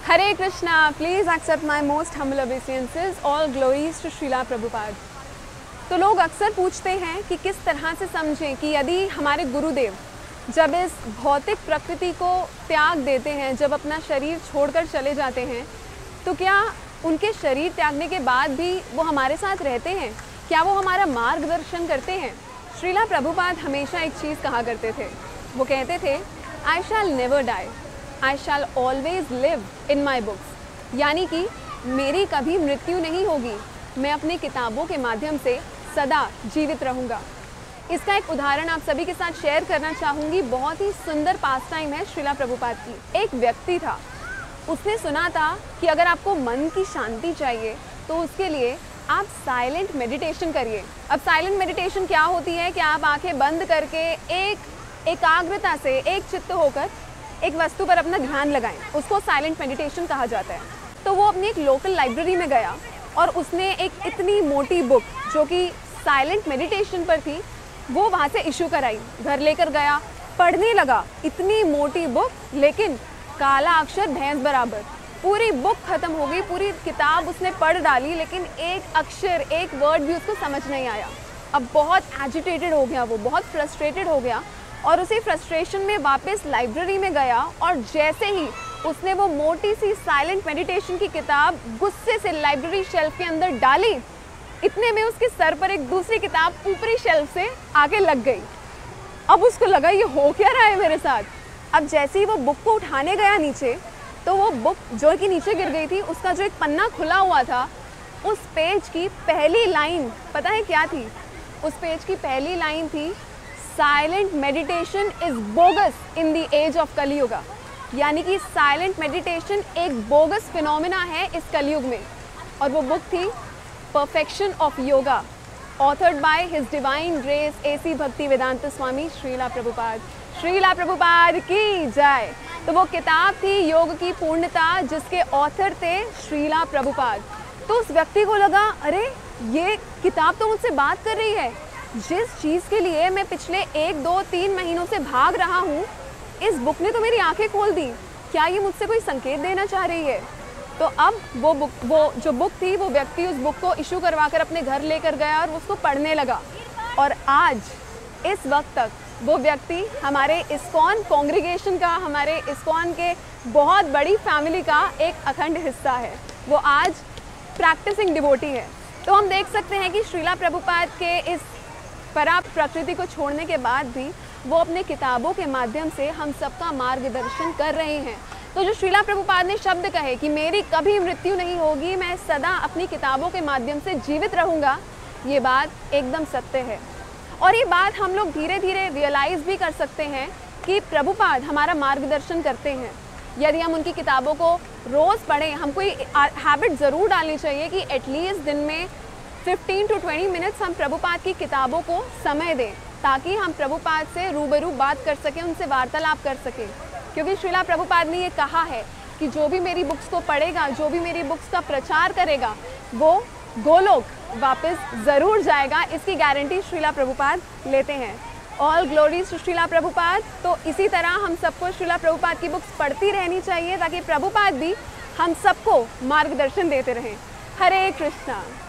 Hare Krishna, please accept my most humble obeisances, all glories to Srila Prabhupada। तो लोग अक्सर पूछते हैं कि किस तरह से समझें कि यदि हमारे गुरुदेव जब इस भौतिक प्रकृति को त्याग देते हैं, जब अपना शरीर छोड़कर चले जाते हैं, तो क्या उनके शरीर त्यागने के बाद भी वो हमारे साथ रहते हैं? क्या वो हमारा मार्गदर्शन करते हैं? श्रीला प्रभुपाद हमेशा एक चीज़ कहा करते थे, वो कहते थे, I shall never die, I shall always live in my books. यानी कि मेरी कभी मृत्यु नहीं होगी, मैं अपनी किताबों के माध्यम से सदा जीवित रहूँगा। इसका एक उदाहरण आप सभी के साथ शेयर करना चाहूँगी। बहुत ही सुंदर पास टाइम है श्रीला प्रभुपाद की। एक व्यक्ति था, उसने सुना था कि अगर आपको मन की शांति चाहिए तो उसके लिए आप साइलेंट मेडिटेशन करिए। अब साइलेंट मेडिटेशन क्या होती है कि आप आंखें बंद करके एक एकाग्रता से एक चित्त होकर एक वस्तु पर अपना ध्यान लगाएं, उसको साइलेंट मेडिटेशन कहा जाता है। तो वो अपनी एक लोकल लाइब्रेरी में गया और उसने एक इतनी मोटी बुक जो कि साइलेंट मेडिटेशन पर थी वो वहाँ से इशू कराई, घर लेकर गया, पढ़ने लगा। इतनी मोटी बुक, लेकिन काला अक्षर भैंस बराबर। पूरी बुक खत्म हो गई, पूरी किताब उसने पढ़ डाली, लेकिन एक अक्षर, एक वर्ड भी उसको समझ नहीं आया। अब बहुत एजिटेटेड हो गया, वो बहुत फ्रस्ट्रेटेड हो गया और उसी फ्रस्ट्रेशन में वापस लाइब्रेरी में गया और जैसे ही उसने वो मोटी सी साइलेंट मेडिटेशन की किताब गुस्से से लाइब्रेरी शेल्फ के अंदर डाली, इतने में उसके सर पर एक दूसरी किताब ऊपरी शेल्फ से आके लग गई। अब उसको लगा ये हो क्या रहा है मेरे साथ। अब जैसे ही वो बुक को उठाने गया नीचे, तो वो बुक जो कि नीचे गिर गई थी, उसका जो एक पन्ना खुला हुआ था, उस पेज की पहली लाइन पता है क्या थी? उस पेज की पहली लाइन थी, silent meditation is bogus in the age of Kaliyuga. यानी कि साइलेंट मेडिटेशन एक बोगस फिनोमिना है इस कलयुग में। और वो बुक थी perfection of yoga, authored by his divine grace AC Bhaktivedanta Swami Srila Prabhupada. Srila Prabhupada की जय। तो वो किताब थी योग की पूर्णता, जिसके ऑथर थे श्रीला प्रभुपाद। तो उस व्यक्ति को लगा, अरे ये किताब तो मुझसे बात कर रही है। जिस चीज़ के लिए मैं पिछले 1, 2, 3 महीनों से भाग रहा हूँ, इस बुक ने तो मेरी आंखें खोल दी। क्या ये मुझसे कोई संकेत देना चाह रही है? तो अब वो जो बुक थी, वो व्यक्ति उस बुक को इशू करवा कर अपने घर लेकर गया और उसको पढ़ने लगा। और आज इस वक्त तक वो व्यक्ति हमारे इस्कॉन कॉन्ग्रीगेशन का, हमारे इस्कॉन के बहुत बड़ी फैमिली का एक अखंड हिस्सा है। वो आज प्रैक्टिसिंग डिवोटी है। तो हम देख सकते हैं कि श्रीला प्रभुपाद के इस परा प्रकृति को छोड़ने के बाद भी वो अपने किताबों के माध्यम से हम सबका मार्गदर्शन कर रहे हैं। तो जो श्रीला प्रभुपाद ने शब्द कहे कि मेरी कभी मृत्यु नहीं होगी, मैं सदा अपनी किताबों के माध्यम से जीवित रहूँगा, ये बात एकदम सत्य है। और ये बात हम लोग धीरे धीरे रियलाइज़ भी कर सकते हैं कि प्रभुपाद हमारा मार्गदर्शन करते हैं। यदि हम उनकी किताबों को रोज़ पढ़ें, हमको ये हैबिट ज़रूर डालनी चाहिए कि एटलीस्ट दिन में 15 to 20 मिनट्स हम प्रभुपाद की किताबों को समय दें, ताकि हम प्रभुपाद से रूबरू बात कर सकें, उनसे वार्तालाप कर सकें। क्योंकि श्रीला प्रभुपाद ने ये कहा है कि जो भी मेरी बुक्स को पढ़ेगा, जो भी मेरी बुक्स का प्रचार करेगा, वो गोलोक वापस ज़रूर जाएगा। इसकी गारंटी श्रीला प्रभुपाद लेते हैं। All glories to Srila Prabhupada. तो इसी तरह हम सबको श्रीला प्रभुपाद की बुक्स पढ़ती रहनी चाहिए, ताकि प्रभुपाद भी हम सबको मार्गदर्शन देते रहें। हरे कृष्णा।